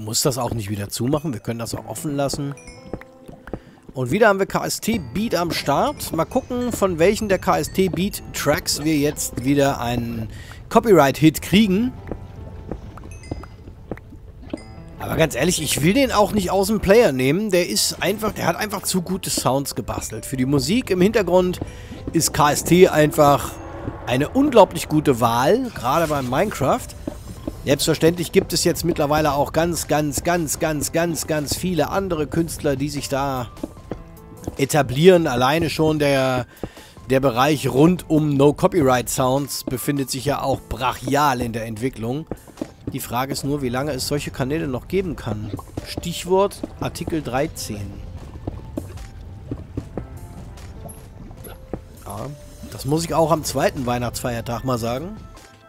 muss das auch nicht wieder zumachen. Wir können das auch offen lassen. Und wieder haben wir KST Beat am Start. Mal gucken, von welchen der KST Beat Tracks wir jetzt wieder einen Copyright-Hit kriegen. Aber ganz ehrlich, ich will den auch nicht aus dem Player nehmen. Der hat einfach zu gute Sounds gebastelt. Für die Musik im Hintergrund ist KST einfach eine unglaublich gute Wahl, gerade beim Minecraft. Selbstverständlich gibt es jetzt mittlerweile auch ganz viele andere Künstler, die sich da etablieren. Alleine schon der Bereich rund um No-Copyright-Sounds befindet sich ja auch brachial in der Entwicklung. Die Frage ist nur, wie lange es solche Kanäle noch geben kann. Stichwort Artikel 13. Ja, das muss ich auch am zweiten Weihnachtsfeiertag mal sagen.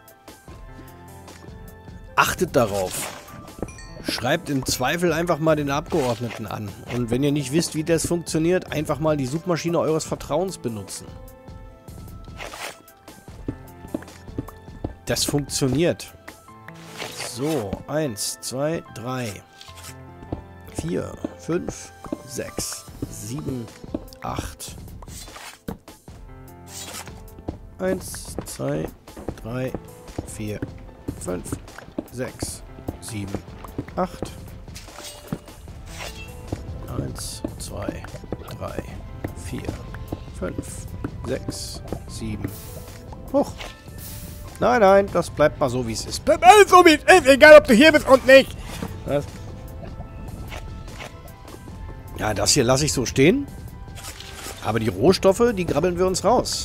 Achtet darauf. Schreibt im Zweifel einfach mal den Abgeordneten an. Und wenn ihr nicht wisst, wie das funktioniert, einfach mal die Suchmaschine eures Vertrauens benutzen. Das funktioniert. So, 1, 2, 3, 4, 5, 6, 7, 8. 1, 2, 3, 4, 5, 6, 7, 8. 1, 2, 3, 4, 5, 6, 7. Hoch. Nein, nein, das bleibt mal so, wie es ist. Bleibt alles so, wie es ist, egal ob du hier bist und nicht. Was? Ja, das hier lasse ich so stehen. Aber die Rohstoffe, die grabbeln wir uns raus.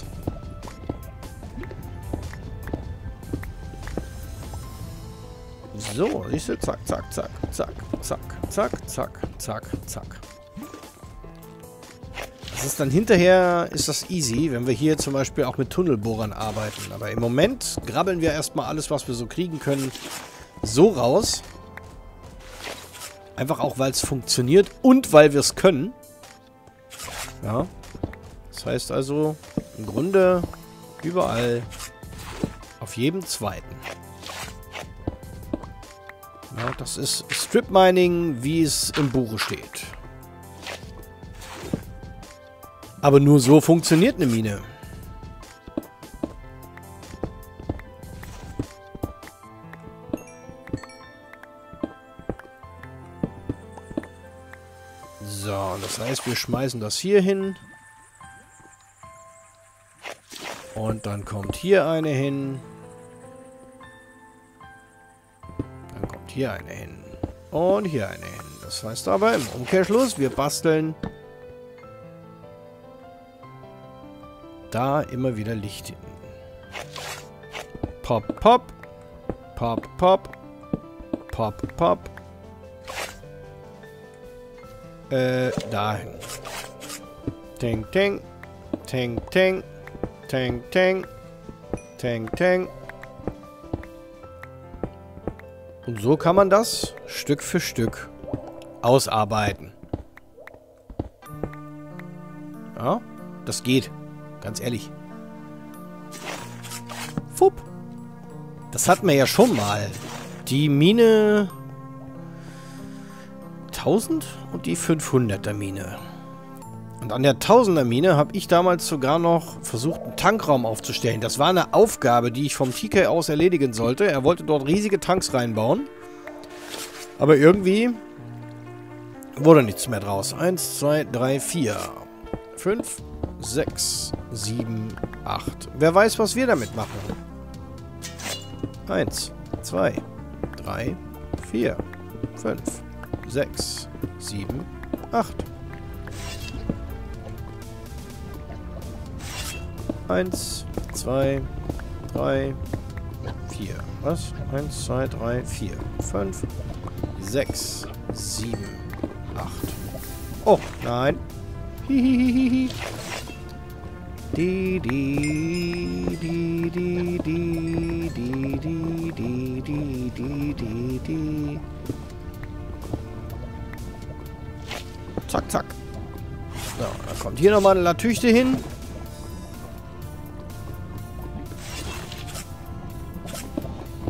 So, siehst du, zack, zack, zack, zack, zack, zack, zack, zack, zack. Das ist dann hinterher, ist das easy, wenn wir hier zum Beispiel auch mit Tunnelbohrern arbeiten. Aber im Moment grabbeln wir erstmal alles, was wir so kriegen können, so raus. Einfach auch, weil es funktioniert und weil wir es können. Ja. Das heißt also, im Grunde überall, auf jedem zweiten. Ja, das ist Strip Mining, wie es im Buche steht. Aber nur so funktioniert eine Mine. So, das heißt, wir schmeißen das hier hin. Und dann kommt hier eine hin. Dann kommt hier eine hin. Und hier eine hin. Das heißt aber im Umkehrschluss, wir basteln da immer wieder Licht hin. Pop, pop. Pop, pop. Pop, pop. Dahin. Ting, ting. Ting, ting. Ting, ting. Ting, ting. Und so kann man das Stück für Stück ausarbeiten. Ja, das geht. Ganz ehrlich. Fupp. Das hatten wir ja schon mal. Die Mine 1000 und die 500er Mine. Und an der 1000er Mine habe ich damals sogar noch versucht, einen Tankraum aufzustellen. Das war eine Aufgabe, die ich vom TK aus erledigen sollte. Er wollte dort riesige Tanks reinbauen. Aber irgendwie wurde nichts mehr draus. 1, 2, 3, 4, 5, 6, 7, 8. Wer weiß, was wir damit machen. 1, 2, 3, 4, 5, 6, 7, 8. 1, 2, 3, 4. Was? 1, 2, 3, 4, 5, 6, 7, 8. Oh, nein. Hihihihi. Die, die, die, die, die, die, die, die, die, die, die, die. Zack, zack. So, dann kommt hier nochmal eine Latüchte hin.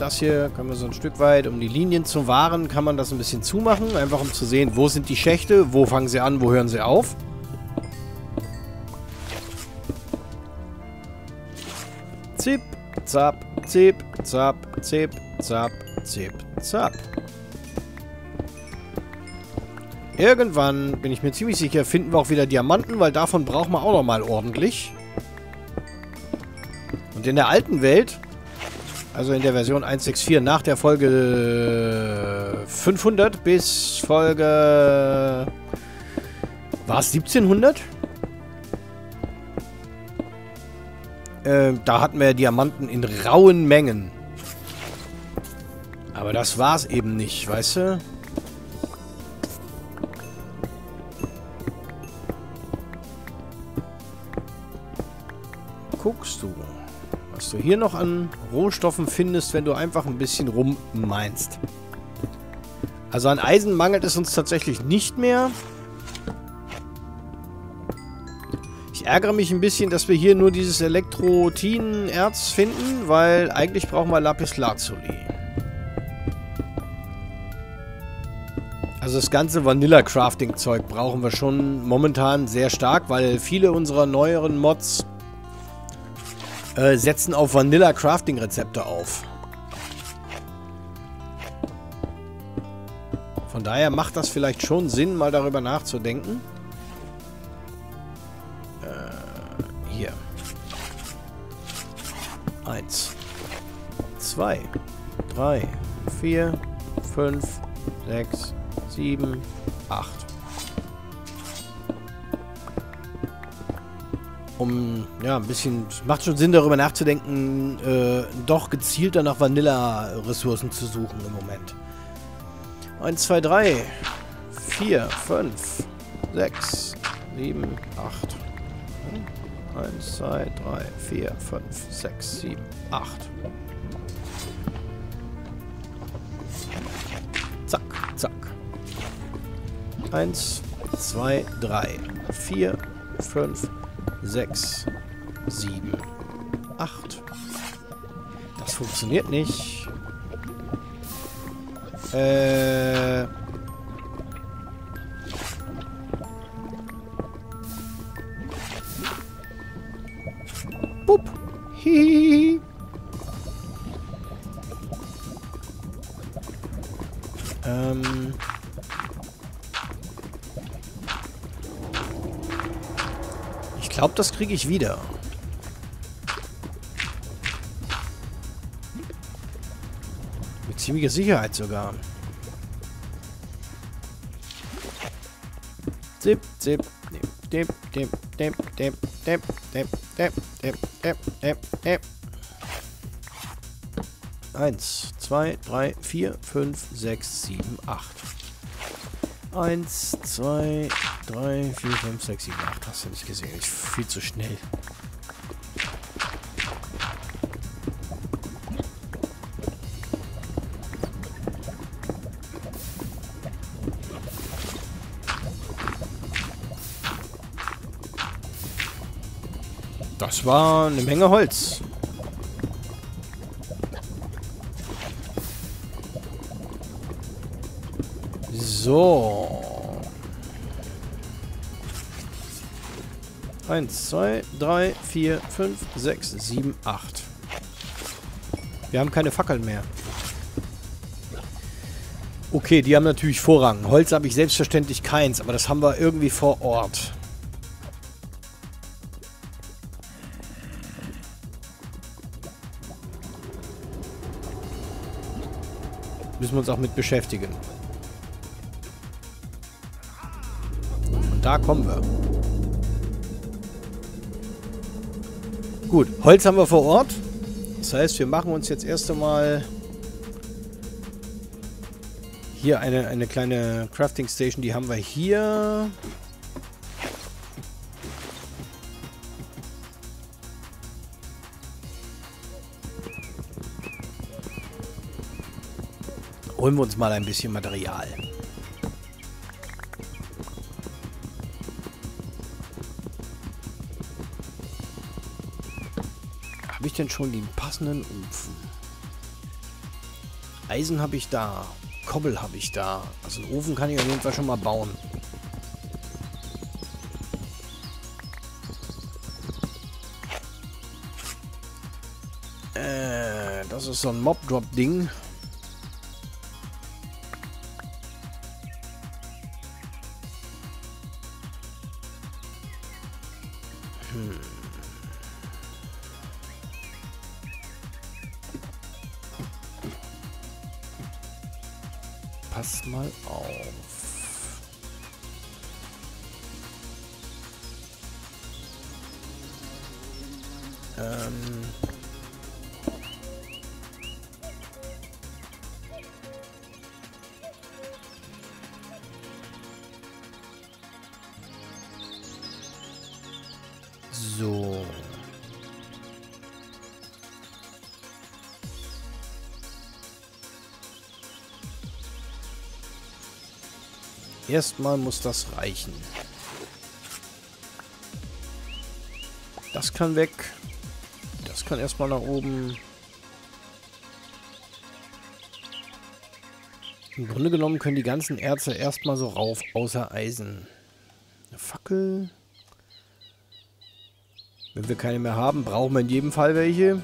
das hier können wir so ein Stück weit, um die Linien zu wahren, kann man das ein bisschen zumachen. Einfach um zu sehen, wo sind die Schächte, wo fangen sie an, wo hören sie auf. Zip, zap, zip, zap, zip, zap, zip, zap. Irgendwann, bin ich mir ziemlich sicher, finden wir auch wieder Diamanten, weil davon brauchen wir auch nochmal ordentlich. Und in der alten Welt, also in der Version 1.6.4, nach der Folge 500 bis Folge... War es 1700? Da hatten wir Diamanten in rauen Mengen. Aber das war es eben nicht, weißt du? Guckst du, was du hier noch an Rohstoffen findest, wenn du einfach ein bisschen rummeinst. Also an Eisen mangelt es uns tatsächlich nicht mehr. Ich ärgere mich ein bisschen, dass wir hier nur dieses Elektrotinerz finden, weil eigentlich brauchen wir Lapislazuli. Also das ganze Vanilla-Crafting-Zeug brauchen wir schon momentan sehr stark, weil viele unserer neueren Mods setzen auf Vanilla-Crafting-Rezepte auf. Von daher macht das vielleicht schon Sinn, mal darüber nachzudenken. Hier. 1, 2, 3, 4, 5, 6, 7, 8. Ja, ein bisschen... Macht schon Sinn, darüber nachzudenken, doch gezielter nach Vanilla-Ressourcen zu suchen im Moment. 1, 2, 3, 4, 5, 6, 7, 8. 1, 2, 3, 4, 5, 6, 7, 8. Zack, zack. 1, 2, 3, 4, 5, 6, 7, 8. Das funktioniert nicht. Bup. Hihihi. Ich glaube, das kriege ich wieder. Mit ziemlicher Sicherheit sogar. Zip, zip, dip, dip, dip, dip, dip, dip, dip, dip, dip, dip, dip. 1, 2, 3, 4, 5, 6, 7, 8. 1, 2, 3, 4, 5, 6, 7, 8. Hast du nicht gesehen? Ich viel zu schnell. Das war eine Menge Holz. So. 1, 2, 3, 4, 5, 6, 7, 8. Wir haben keine Fackeln mehr. Okay, die haben natürlich Vorrang. Holz habe ich selbstverständlich keins, aber das haben wir irgendwie vor Ort. Müssen wir uns auch mit beschäftigen. Und da kommen wir. Gut, Holz haben wir vor Ort. Das heißt, wir machen uns jetzt erst einmal hier eine kleine Crafting Station. Die haben wir hier. Holen wir uns mal ein bisschen Material. Habe ich denn schon den passenden Ofen? Eisen habe ich da. Kobbel habe ich da. Also einen Ofen kann ich auf jeden Fall schon mal bauen. Das ist so ein Mob-Drop-Ding. Pass mal auf. So. Erstmal muss das reichen. Das kann weg. Das kann erstmal nach oben. Im Grunde genommen können die ganzen Erze erstmal so rauf, außer Eisen. Eine Fackel. Wenn wir keine mehr haben, brauchen wir in jedem Fall welche.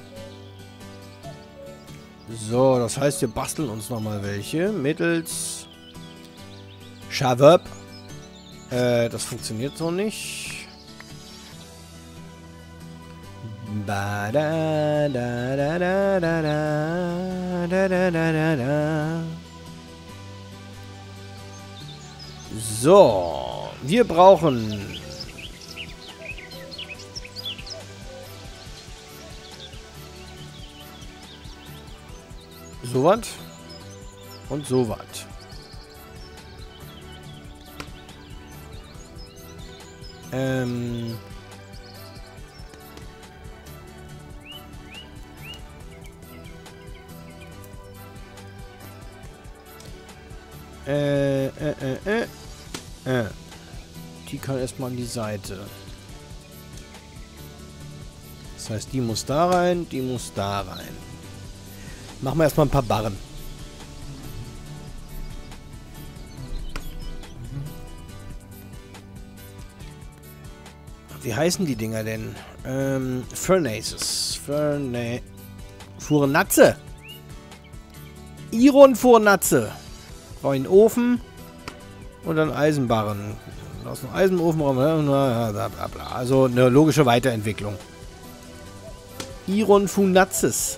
So, das heißt, wir basteln uns nochmal welche. Mittels Shavab. Das funktioniert so nicht. Ba da da da da da da da da da da. So, wir brauchen so was und so was. Die kann erstmal an die Seite. Das heißt, die muss da rein, die muss da rein. Machen wir erstmal ein paar Barren. Wie heißen die Dinger denn? Furnaces. Furnatze. Iron Furnatze. Brauche ich einen Ofen und dann Eisenbarren. Aus dem Eisenofen brauchen wir. Also eine logische Weiterentwicklung. Iron Furnaces.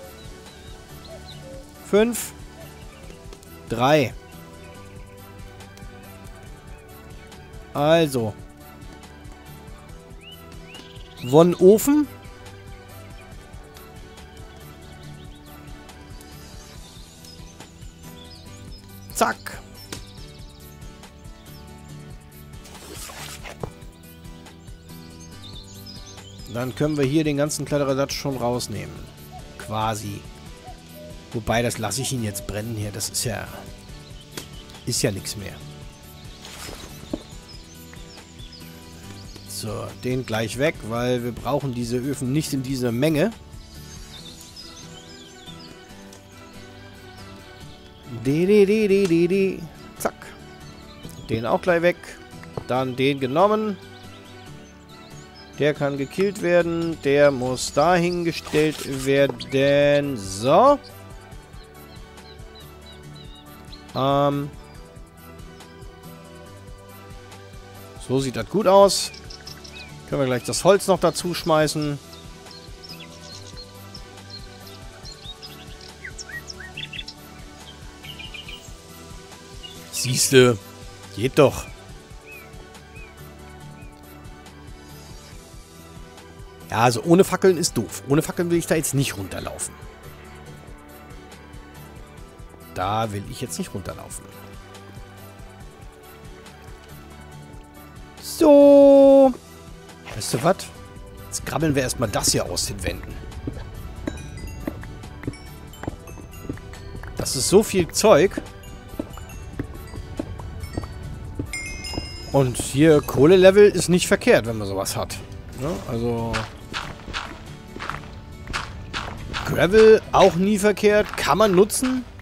5. 3. Also. Ofen. Zack. Dann können wir hier den ganzen Kladderadatsch schon rausnehmen. Quasi. Wobei, das lasse ich ihn jetzt brennen hier. Das ist ja... Ist ja nichts mehr. So, den gleich weg, weil wir brauchen diese Öfen nicht in dieser Menge. Zack. Den auch gleich weg. Dann den genommen. Der kann gekillt werden. Der muss dahingestellt werden. So. So sieht das gut aus. Können wir gleich das Holz noch dazu schmeißen. Siehste, geht doch. Ja, also ohne Fackeln ist doof. Ohne Fackeln will ich da jetzt nicht runterlaufen. Da will ich jetzt nicht runterlaufen. So. Weißt du was? Jetzt grabbeln wir erstmal das hier aus den Wänden. Das ist so viel Zeug. Und hier Kohlelevel ist nicht verkehrt, wenn man sowas hat. Ja, also... Gravel auch nie verkehrt. Kann man nutzen.